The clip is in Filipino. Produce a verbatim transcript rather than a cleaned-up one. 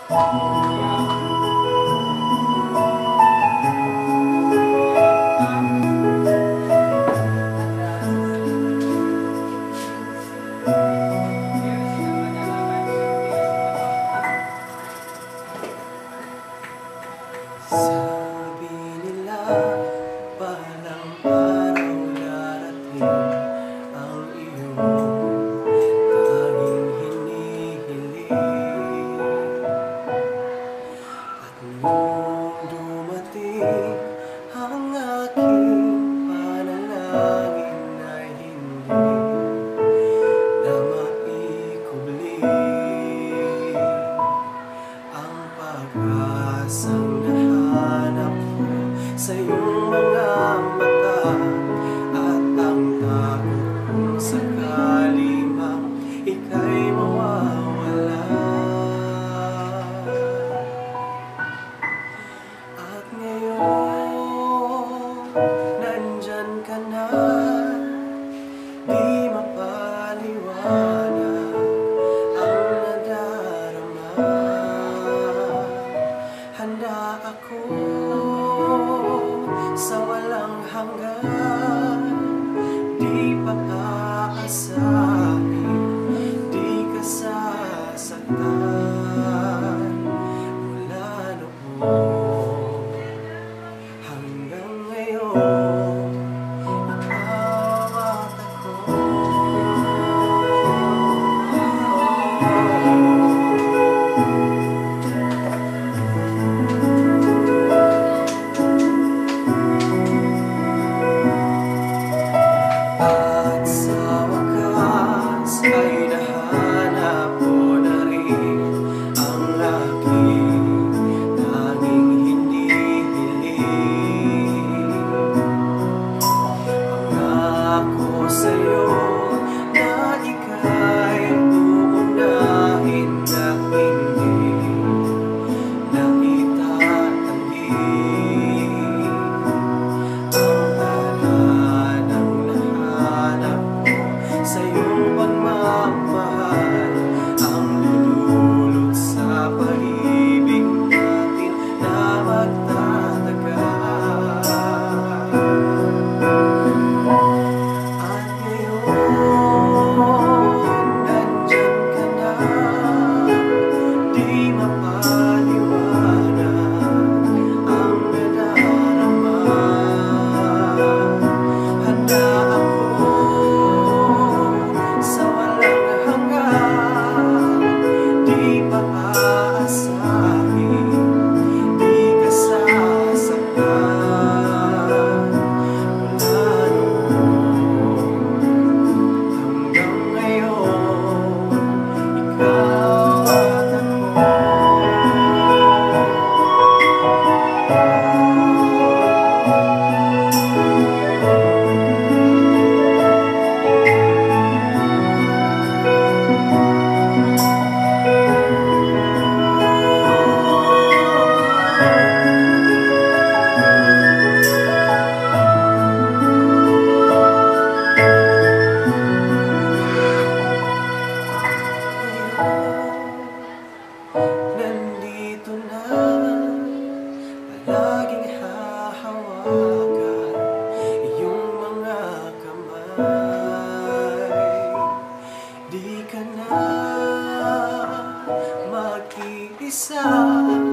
Sabi nila balang araw darating ang iyong tanging hinihiling. At nung dumating ang aking panalangin ay hindi na maikubli ang pag-asang nahanap ko sa iyong mga mata, at ang takot kong sakali mang ika'y mawawala. At ngayon, nandyan ka na, di mapaliwanag ang nadarama. Handa ako sa walang hanggan, di pa aasahin, di ka sasaktan. Mula noon hanggang ngayon, ikaw at ako. At sa wakas ay nahanap ko na rin ang aking tanging hinihiling. Pangako sa'yo na ika'y uunahin na hindi na itatanggi ang tala ng nahanap ko sa iyong pagmamahal, ang lululot sa pag-ibig natin na magtatagal. At ngayon, nandyan ka na, di mapaliwanag ang nadarama. Handa ako sa walang hanggan, di pa aasahin, di ka sasaktan. Mula noon hanggang ngayon, ikaw at ako. Nandito na, palaging hahawakan iyong mga kamay. Di ka na mag-iisa.